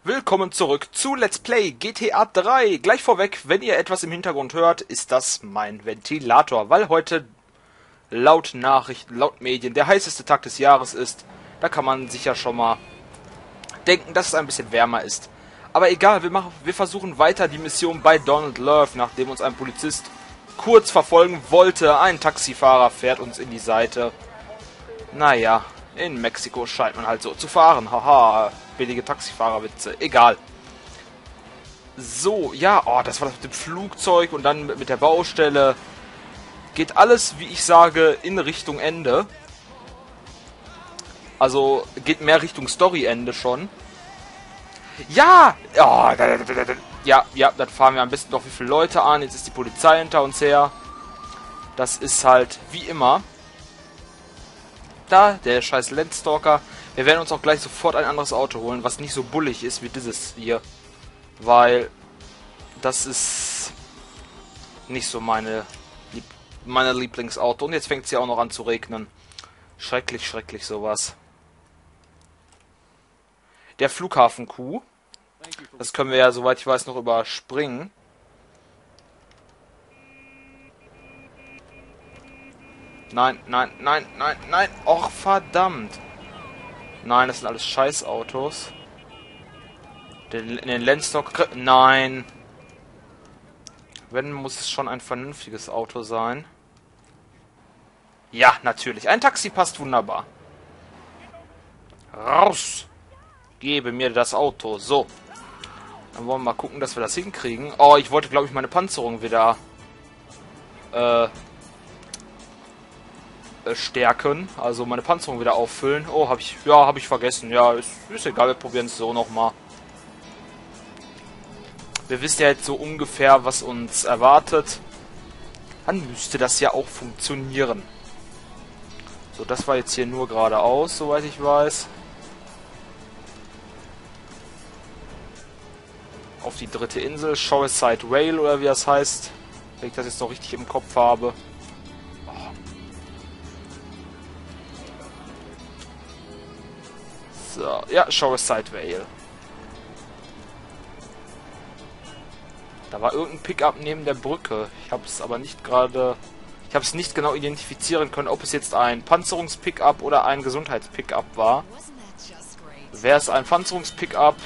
Willkommen zurück zu Let's Play GTA 3. Gleich vorweg, wenn ihr etwas im Hintergrund hört, ist das mein Ventilator, weil heute laut Nachrichten, laut Medien der heißeste Tag des Jahres ist. Da kann man sich ja schon mal denken, dass es ein bisschen wärmer ist. Aber egal, wir versuchen weiter die Mission bei Donald Love, nachdem uns ein Polizist kurz verfolgen wollte. Ein Taxifahrer fährt uns in die Seite. Naja, in Mexiko scheint man halt so zu fahren. Haha, billige Taxifahrerwitze. Egal. So, ja, oh, das war das mit dem Flugzeug und dann mit der Baustelle. Geht alles, wie ich sage, in Richtung Ende. Also, geht mehr Richtung Story-Ende schon. Ja! Oh, ja, dann fahren wir am besten doch wie viele Leute an. Jetzt ist die Polizei hinter uns her. Das ist halt wie immer. Da, der scheiß Landstalker. Wir werden uns auch gleich sofort ein anderes Auto holen, was nicht so bullig ist wie dieses hier. Weil das ist nicht so meine Lieblingsauto. Und jetzt fängt es ja auch noch an zu regnen. Schrecklich, schrecklich sowas. Der Flughafen-Kuh. Das können wir ja, soweit ich weiß, noch überspringen. Nein, nein, nein, nein, nein. Och, verdammt. Nein, das sind alles Scheißautos. Den Landstock... Nein. Wenn, muss es schon ein vernünftiges Auto sein. Ja, natürlich. Ein Taxi passt wunderbar. Raus! Gebe mir das Auto. So. Dann wollen wir mal gucken, dass wir das hinkriegen. Oh, ich wollte, glaube ich, meine Panzerung wieder stärken. Also meine Panzerung wieder auffüllen. Oh, habe ich vergessen. Ja, ist egal, wir probieren es so nochmal. Wir wissen ja jetzt so ungefähr, was uns erwartet. Dann müsste das ja auch funktionieren. So, das war jetzt hier nur geradeaus, soweit ich weiß. Auf die dritte Insel, Shoreside Rail oder wie das heißt. Wenn ich das jetzt noch richtig im Kopf habe. Oh. So, ja, Shoreside Rail. Da war irgendein Pickup neben der Brücke. Ich habe es aber nicht gerade... Ich habe es nicht genau identifizieren können, ob es jetzt ein Panzerungs-Pickup oder ein Gesundheits-Pickup war. Wäre es ein Panzerungs-Pickup,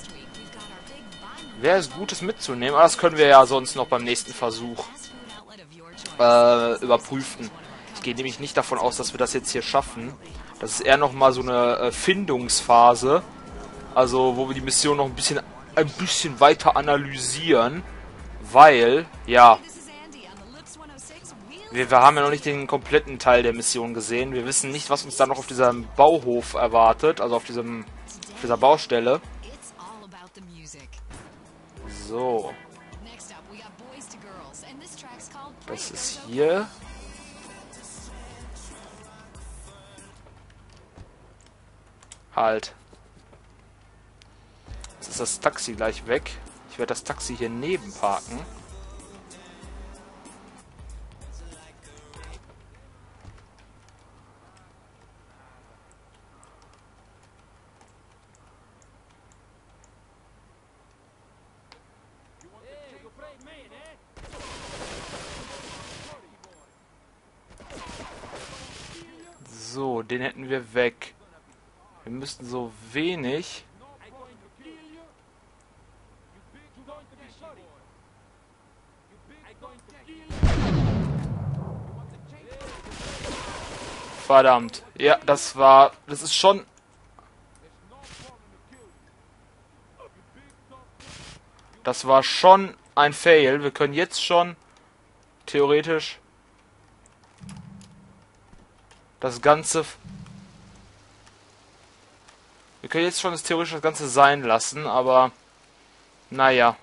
wäre es Gutes mitzunehmen, aber das können wir ja sonst noch beim nächsten Versuch überprüfen. Ich gehe nämlich nicht davon aus, dass wir das jetzt hier schaffen. Das ist eher nochmal so eine Findungsphase, also wo wir die Mission noch ein bisschen weiter analysieren, weil, ja, wir haben ja noch nicht den kompletten Teil der Mission gesehen. Wir wissen nicht, was uns da noch auf diesem Bauhof erwartet, also auf dieser Baustelle. So. Das ist hier. Halt. Jetzt ist das Taxi gleich weg. Ich werde das Taxi hier neben parken. So, den hätten wir weg. Wir müssten so wenig... Verdammt. Ja, das ist schon... Das war schon ein Fail. Wir können jetzt schon theoretisch das Ganze... Wir können jetzt schon theoretisch das Ganze sein lassen, aber... Naja.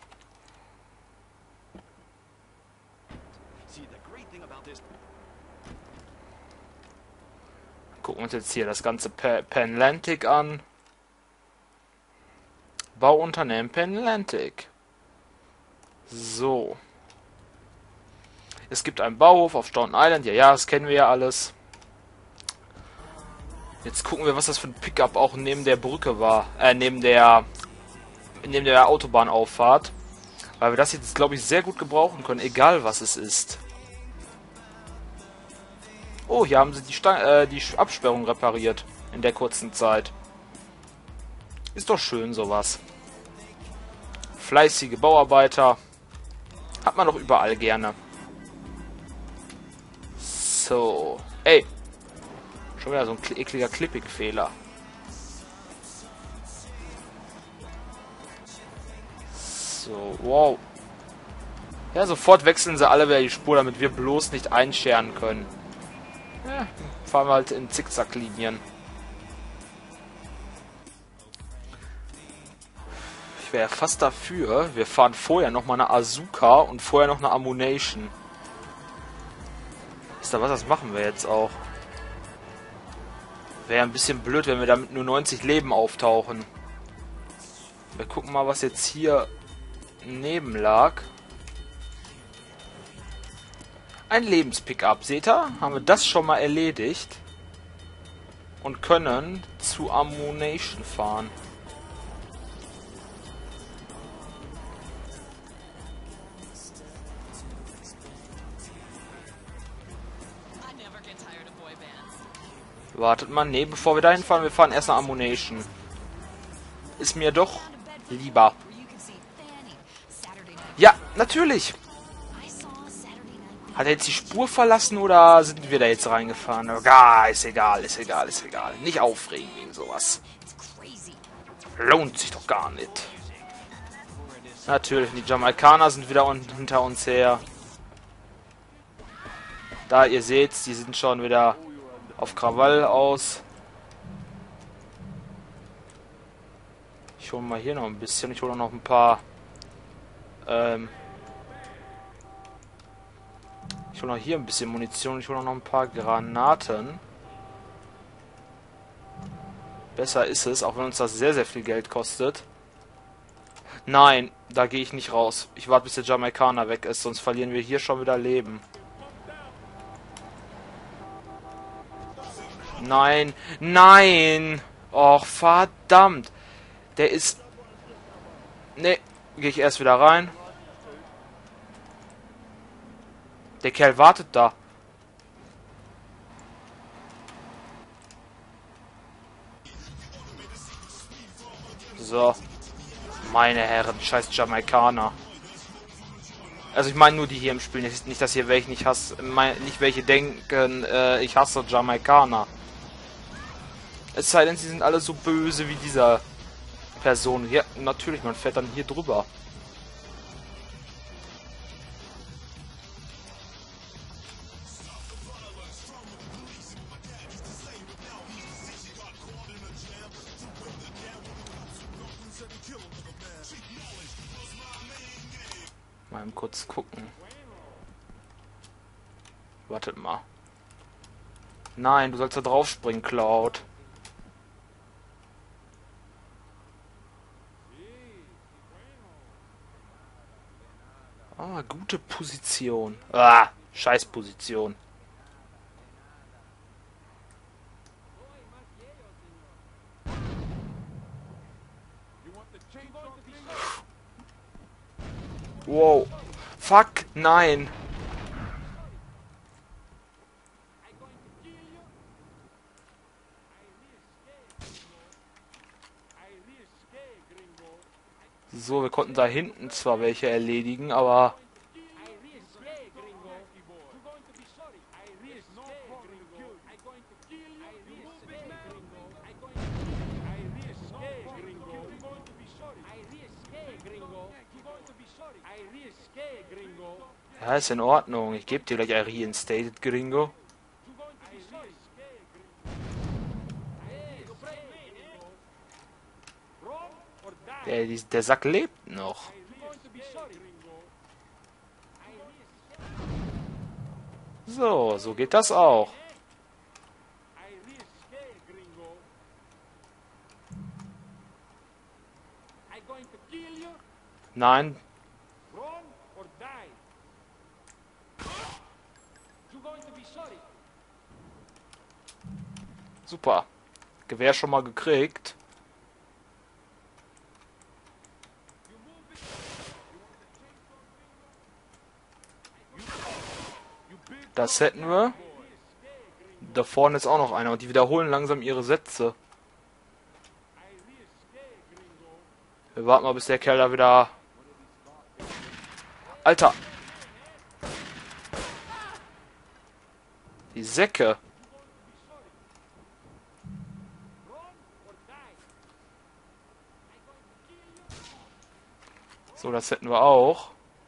Gucken wir uns jetzt hier das ganze Penlantic an. Bauunternehmen Penlantic. So. Es gibt einen Bauhof auf Staunton Island. Ja, das kennen wir ja alles. Jetzt gucken wir, was das für ein Pickup auch neben der Brücke war. Neben der neben der Autobahnauffahrt. Weil wir das jetzt, glaube ich, sehr gut gebrauchen können, egal was es ist. Oh, hier haben sie die Absperrung repariert. In der kurzen Zeit. Ist doch schön, sowas. Fleißige Bauarbeiter. Hat man doch überall gerne. So. Ey. Schon wieder so ein ekliger Clipping-Fehler. So, wow. Ja, sofort wechseln sie alle wieder die Spur, damit wir bloß nicht einscheren können. Ja, fahren wir halt in Zickzacklinien. Ich wäre fast dafür, wir fahren vorher nochmal eine Azuka und vorher noch eine Ammunition. Ist da was, das machen wir jetzt auch. Wäre ein bisschen blöd, wenn wir damit nur 90 Leben auftauchen. Wir gucken mal, was jetzt hier neben lag. Ein Lebenspickup, seht ihr? Haben wir das schon mal erledigt. Und können zu Ammunition fahren. Wartet mal, nee, bevor wir dahin fahren, wir fahren erst nach Ammunition. Ist mir doch lieber. Ja, natürlich. Hat er jetzt die Spur verlassen oder sind wir da jetzt reingefahren? Ah, ist egal, ist egal, ist egal. Nicht aufregen wegen sowas. Lohnt sich doch gar nicht. Natürlich, die Jamaikaner sind wieder hinter uns her. Da, ihr seht, die sind schon wieder auf Krawall aus. Ich hole mal hier noch ein bisschen. Ich hole noch ein paar. Ich hole noch hier ein bisschen Munition. Ich hole noch ein paar Granaten. Besser ist es, auch wenn uns das sehr, sehr viel Geld kostet. Nein, da gehe ich nicht raus. Ich warte, bis der Jamaikaner weg ist, sonst verlieren wir hier schon wieder Leben. Nein, nein! Och, verdammt! Der ist... Ne, gehe ich erst wieder rein. Der Kerl wartet da. So. Meine Herren, scheiß Jamaikaner. Also ich meine nur die hier im Spiel, nicht, dass hier welche nicht hasse, nicht welche denken, ich hasse Jamaikaner. Es sei denn, sie sind alle so böse wie dieser Person. Ja, natürlich, man fährt dann hier drüber. Mal kurz gucken. Wartet mal. Nein, du sollst da drauf springen, Cloud. Ah, gute Position. Ah, scheiß Position. Wow. Fuck, nein. So, wir konnten da hinten zwar welche erledigen, aber... Ja, ist in Ordnung. Ich gebe dir gleich ein reinstated, Gringo. Der Sack lebt noch. So, so geht das auch. Nein. Super. Gewehr schon mal gekriegt. Das hätten wir. Da vorne ist auch noch einer und die wiederholen langsam ihre Sätze. Wir warten mal, bis der Kerl da wieder... Alter! Die Säcke! So, das hätten wir auch.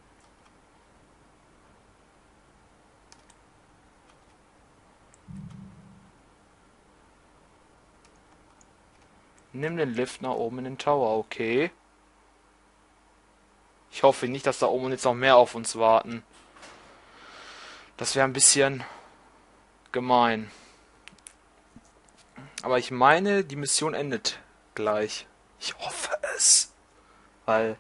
Nimm den Lift nach oben in den Tower, okay. Ich hoffe nicht, dass da oben jetzt noch mehr auf uns warten. Das wäre ein bisschen gemein. Aber ich meine, die Mission endet gleich. Ich hoffe es. Weil...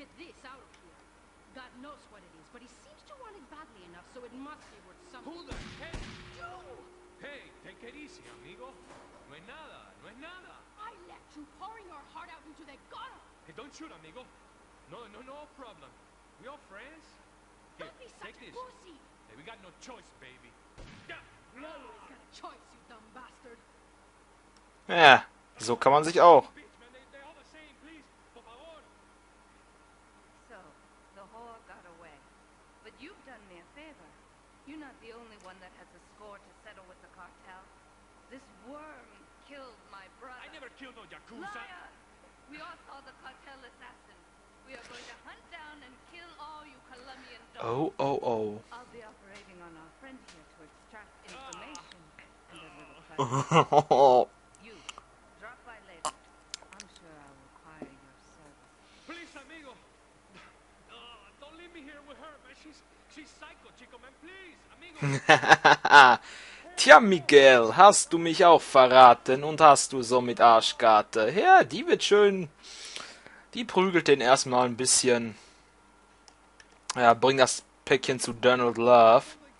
Don't shoot, amigo. No problem. We all friends. Here, Don't be such take a this. pussy! Hey, we got no choice, baby. Yeah. You always got a choice, you dumb bastard! Ja, so kann man sich auch. Bitch, man, they all the same, please. Por favor. So, the whore got away. But you've done me a favor. You're not the only one that has a score to settle with the cartel. This worm killed my brother. I never killed no Yakuza. Liar! We all saw the cartel assassin. We are going to hunt down and kill all you Colombian dogs. Oh, oh, oh. I'll be operating on our friend here to extract information and a little pleasure. You, drop by later. I'm sure I'll require your service. Please, amigo. Don't leave me here with her, man. She's psycho, chico, man. Please, amigo. Tja, Miguel, hast du mich auch verraten und hast du so mit Arschkarte. Ja, die wird schön. Die prügelt den erstmal ein bisschen. Ja, bring das Päckchen zu Donald Love.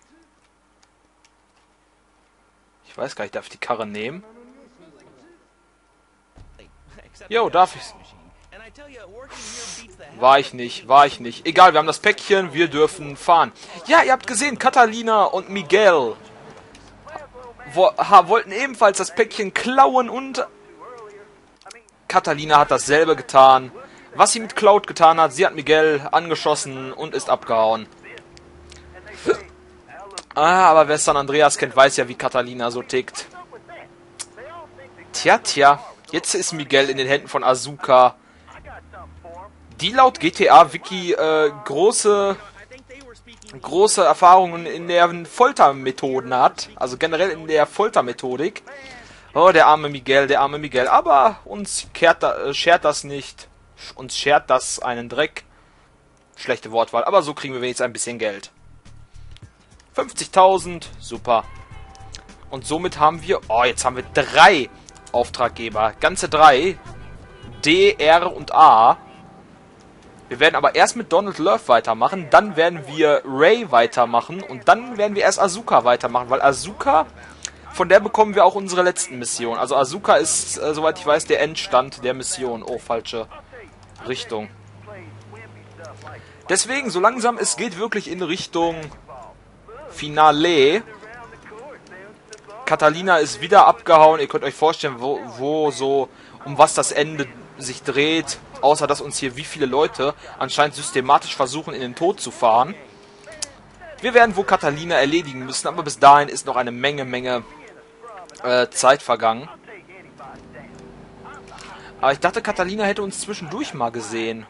Ich weiß gar nicht, darf ich die Karre nehmen? Jo, darf ich. War ich nicht. Egal, wir haben das Päckchen, wir dürfen fahren. Ja, ihr habt gesehen, Catalina und Miguel wollten ebenfalls das Päckchen klauen und Catalina hat dasselbe getan. Was sie mit Cloud getan hat, sie hat Miguel angeschossen und ist abgehauen. Aber wer San Andreas kennt, weiß ja, wie Catalina so tickt. Tja, jetzt ist Miguel in den Händen von Asuka, die laut GTA-Wiki große Erfahrungen in der Foltermethoden hat. Also generell in der Foltermethodik. Oh, der arme Miguel. Aber uns schert das nicht. Uns schert das einen Dreck. Schlechte Wortwahl. Aber so kriegen wir wenigstens ein bisschen Geld. 50.000. Super. Und somit haben wir... Oh, jetzt haben wir 3 Auftraggeber. Ganze 3. D, R und A. Wir werden aber erst mit Donald Love weitermachen, dann werden wir Ray weitermachen und dann werden wir erst Asuka weitermachen, weil Asuka, von der bekommen wir auch unsere letzten Missionen. Also Asuka ist, soweit ich weiß, der Endstand der Mission. Oh, falsche Richtung. Deswegen, so langsam, es geht wirklich in Richtung Finale. Catalina ist wieder abgehauen. Ihr könnt euch vorstellen, wo so, um was das Ende sich dreht. Außer, dass uns hier wie viele Leute anscheinend systematisch versuchen, in den Tod zu fahren. Wir werden wohl Catalina erledigen müssen, aber bis dahin ist noch eine Menge Zeit vergangen. Aber ich dachte, Catalina hätte uns zwischendurch mal gesehen.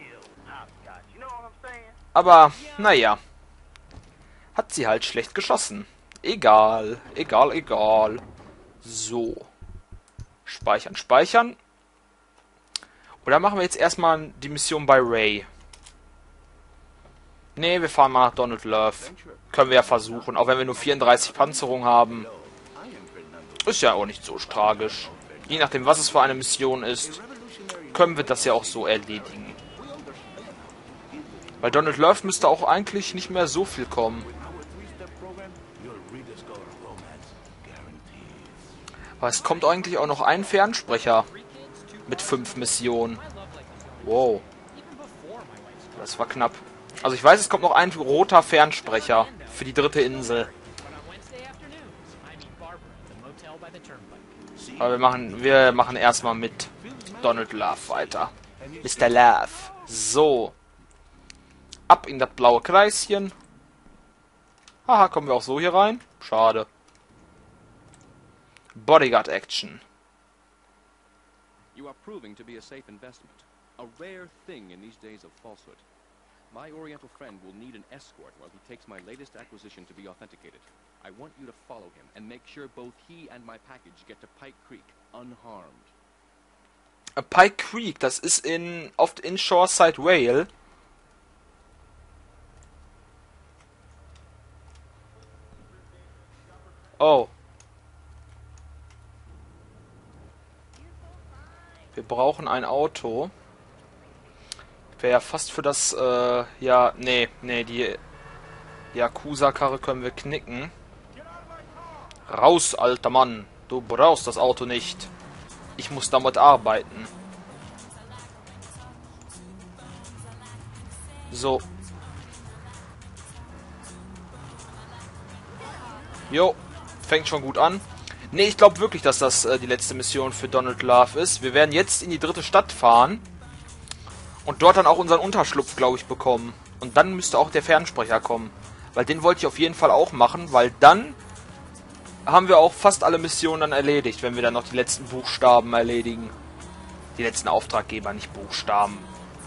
Aber, naja. Hat sie halt schlecht geschossen. Egal. So. Speichern. Oder machen wir jetzt erstmal die Mission bei Ray? Ne, wir fahren mal nach Donald Love. Können wir ja versuchen, auch wenn wir nur 34 Panzerung haben. Ist ja auch nicht so tragisch. Je nachdem, was es für eine Mission ist, können wir das ja auch so erledigen. Weil Donald Love müsste auch eigentlich nicht mehr so viel kommen. Aber es kommt eigentlich auch noch ein Fernsprecher. Mit 5 Missionen. Wow. Das war knapp. Also ich weiß, es kommt noch ein roter Fernsprecher für die 3. Insel. Aber wir machen erstmal mit Donald Love weiter. Mr. Love. So. Ab in das blaue Kreischen. Haha, kommen wir auch so hier rein? Schade. Bodyguard Action. You are proving to be a safe investment. A rare thing in these days of falsehood. My Oriental friend will need an escort while he takes my latest acquisition to be authenticated. I want you to follow him and make sure both he and my package get to Pike Creek unharmed. Pike Creek, das ist oft in Shoreside Vale. Oh. Wir brauchen ein Auto. Wäre ja fast für das, ja, nee, die Yakuza-Karre können wir knicken. Raus, alter Mann. Du brauchst das Auto nicht. Ich muss damit arbeiten. So. Jo, fängt schon gut an. Nee, ich glaube wirklich, dass das die letzte Mission für Donald Love ist. Wir werden jetzt in die 3. Stadt fahren. Und dort dann auch unseren Unterschlupf, glaube ich, bekommen. Und dann müsste auch der Fernsprecher kommen. Weil den wollte ich auf jeden Fall auch machen, weil dann haben wir auch fast alle Missionen dann erledigt, wenn wir dann noch die letzten Buchstaben erledigen. Die letzten Auftraggeber, nicht Buchstaben.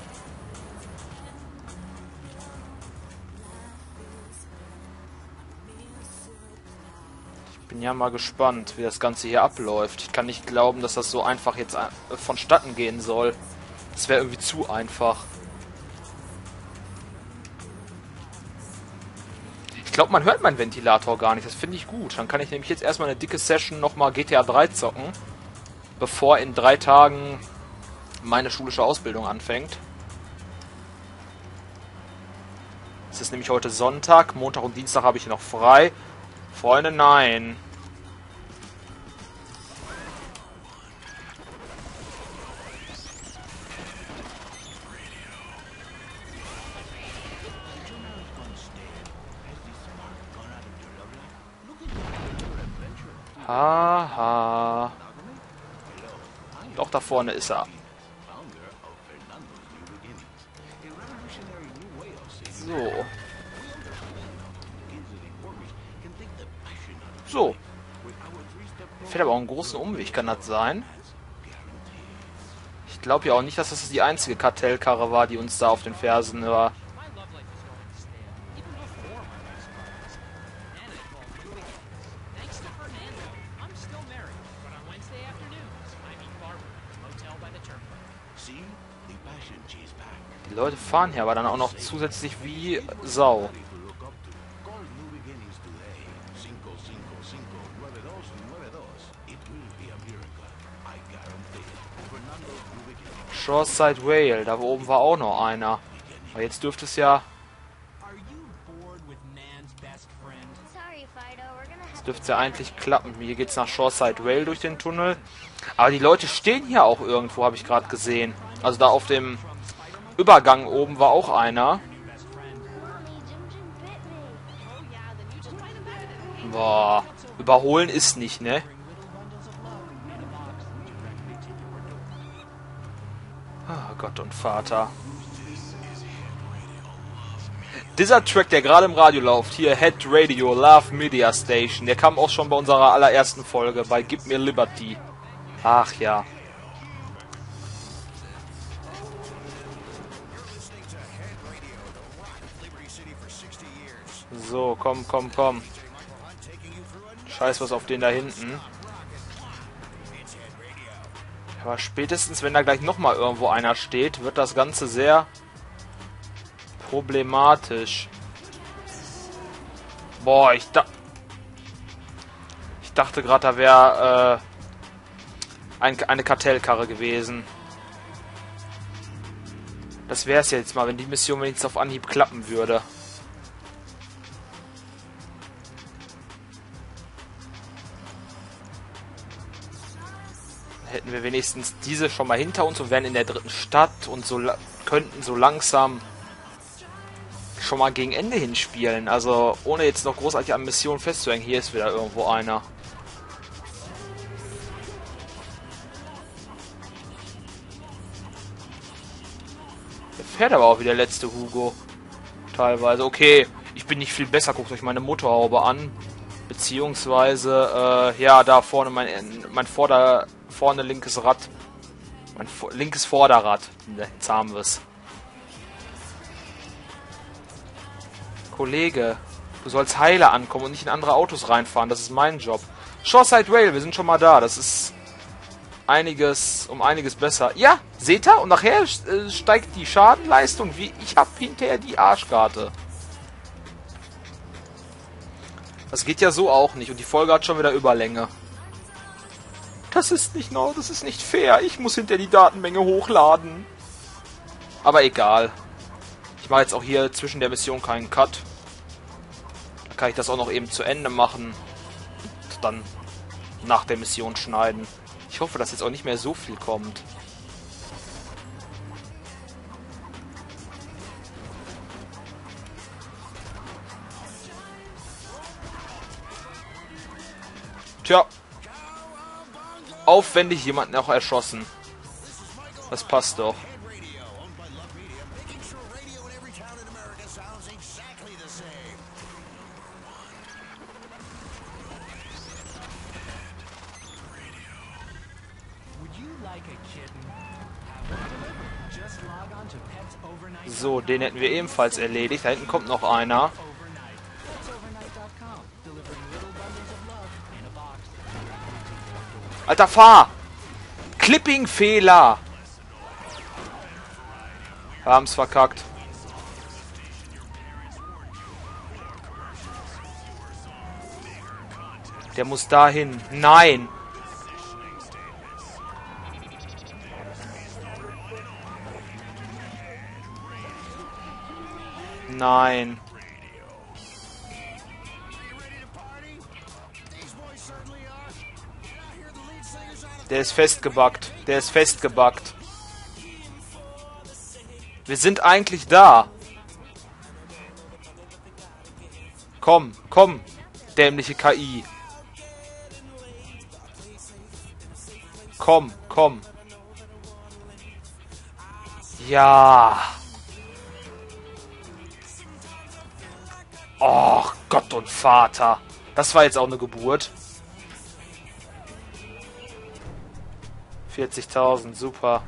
Ich bin ja mal gespannt, wie das Ganze hier abläuft. Ich kann nicht glauben, dass das so einfach jetzt vonstatten gehen soll. Das wäre irgendwie zu einfach. Ich glaube, man hört meinen Ventilator gar nicht. Das finde ich gut. Dann kann ich nämlich jetzt erstmal eine dicke Session nochmal GTA 3 zocken, bevor in 3 Tagen meine schulische Ausbildung anfängt. Es ist nämlich heute Sonntag. Montag und Dienstag habe ich noch frei. Freunde, nein. Haha. Doch, da vorne ist er. So. So. Fährt aber auch einen großen Umweg, kann das sein? Ich glaube ja auch nicht, dass das die einzige Kartellkarre war, die uns da auf den Fersen war. Die Leute fahren hier aber dann auch noch zusätzlich wie Sau. Shoreside Vale, da oben war auch noch einer. Aber jetzt dürfte es ja... Jetzt dürfte es ja eigentlich klappen. Hier geht's nach Shoreside Vale durch den Tunnel. Aber die Leute stehen hier auch irgendwo, habe ich gerade gesehen. Also da auf dem Übergang oben war auch einer. Boah, überholen ist nicht, ne? Oh Gott und Vater. Dieser Track, der gerade im Radio läuft, hier Head Radio, Love Media Station, der kam auch schon bei unserer allerersten Folge, bei Give Me Liberty. Ach ja. So, komm. Scheiß was auf den da hinten. Aber spätestens, wenn da gleich nochmal irgendwo einer steht, wird das Ganze sehr problematisch. Boah, ich dachte gerade, da wäre eine Kartellkarre gewesen. Das wäre es jetzt mal, wenn die Mission wenigstens auf Anhieb klappen würde. Hätten wir wenigstens diese schon mal hinter uns und wären in der 3. Stadt und könnten so langsam schon mal gegen Ende hinspielen. Also ohne jetzt noch großartig an Missionen festzuhängen. Hier ist wieder irgendwo einer. Der fährt aber auch wie der letzte Hugo. Teilweise. Okay, ich bin nicht viel besser. Guckt euch meine Motorhaube an. Beziehungsweise, ja, da vorne mein vorne linkes Rad. Mein linkes Vorderrad. Jetzt haben wir es. Kollege, du sollst heile ankommen und nicht in andere Autos reinfahren. Das ist mein Job. Shoreside Rail, wir sind schon mal da. Das ist um einiges besser. Ja, seht ihr? Und nachher steigt die Schadenleistung, wie ich habe hinterher die Arschkarte. Das geht ja so auch nicht. Und die Folge hat schon wieder Überlänge. Das ist nicht fair. Ich muss hinterher die Datenmenge hochladen. Aber egal. Ich mache jetzt auch hier zwischen der Mission keinen Cut. Dann kann ich das auch noch eben zu Ende machen. Und dann nach der Mission schneiden. Ich hoffe, dass jetzt auch nicht mehr so viel kommt. Tja. Aufwendig jemanden auch erschossen. Das passt doch. So, den hätten wir ebenfalls erledigt. Da hinten kommt noch einer. Alter, fahr! Clipping-Fehler! Haben's verkackt. Der muss dahin. Nein! Nein. Der ist festgebackt. Der ist festgebackt. Wir sind eigentlich da. Komm, komm, dämliche KI. Komm, komm. Ja. Och, Gott und Vater. Das war jetzt auch eine Geburt. 40.000, super.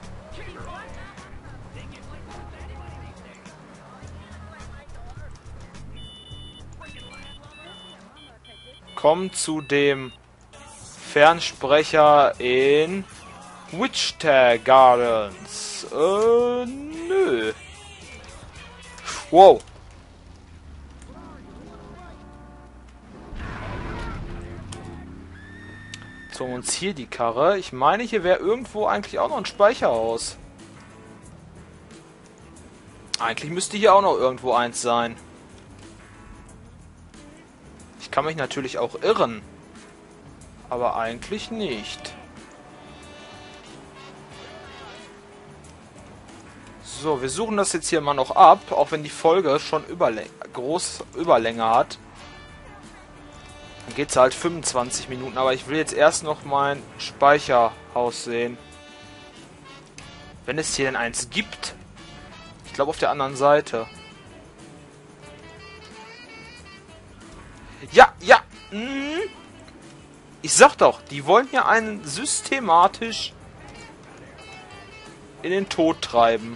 Komm zu dem Fernsprecher in Wichita Gardens. Nö. Wow. Zogen uns hier die Karre. Ich meine, hier wäre irgendwo eigentlich auch noch ein Speicherhaus. Eigentlich müsste hier auch noch irgendwo eins sein. Ich kann mich natürlich auch irren. Aber eigentlich nicht. So, wir suchen das jetzt hier mal noch ab, auch wenn die Folge schon groß Überlänge hat. Dann geht es halt 25 Minuten, aber ich will jetzt erst noch mein Speicherhaus sehen. Wenn es hier denn eins gibt. Ich glaube auf der anderen Seite. Ja, ja. Ich sag doch, die wollen hier einen systematisch in den Tod treiben.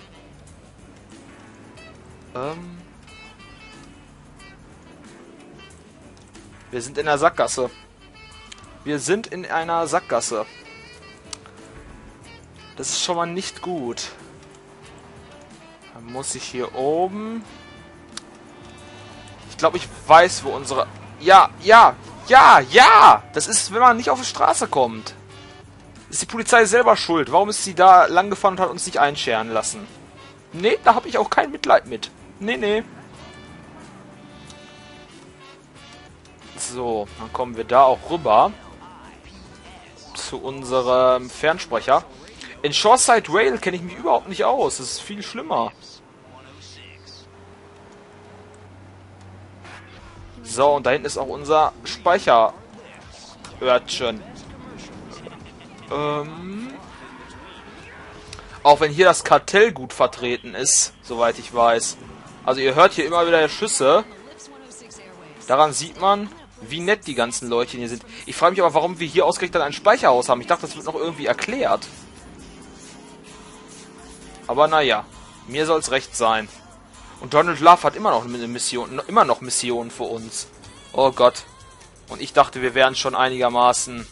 Wir sind in der Sackgasse. Wir sind in einer Sackgasse. Das ist schon mal nicht gut. Dann muss ich hier oben... Ich glaube, ich weiß, wo unsere... Ja, ja, ja, ja! Das ist, wenn man nicht auf die Straße kommt. Ist die Polizei selber schuld. Warum ist sie da lang gefahren und hat uns nicht einscheren lassen? Nee, da habe ich auch kein Mitleid mit. Nee, nee. So, dann kommen wir da auch rüber. Zu unserem Fernsprecher. In Shoreside Rail kenne ich mich überhaupt nicht aus. Das ist viel schlimmer. So, und da hinten ist auch unser Speicherörtchen. Auch wenn hier das Kartell gut vertreten ist, soweit ich weiß. Also ihr hört hier immer wieder Schüsse. Daran sieht man, wie nett die ganzen Leute hier sind. Ich frage mich aber, warum wir hier ausgerechnet ein Speicherhaus haben. Ich dachte, das wird noch irgendwie erklärt. Aber naja, mir soll's recht sein. Und Donald Love hat immer noch eine Mission, Missionen für uns. Oh Gott. Und ich dachte, wir wären schon einigermaßen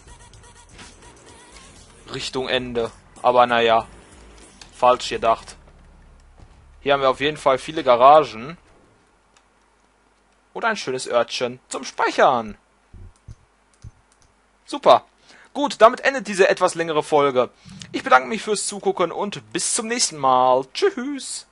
Richtung Ende. Aber naja, falsch gedacht. Hier haben wir auf jeden Fall viele Garagen. Und ein schönes Örtchen zum Speichern. Super. Gut, damit endet diese etwas längere Folge. Ich bedanke mich fürs Zugucken und bis zum nächsten Mal. Tschüss.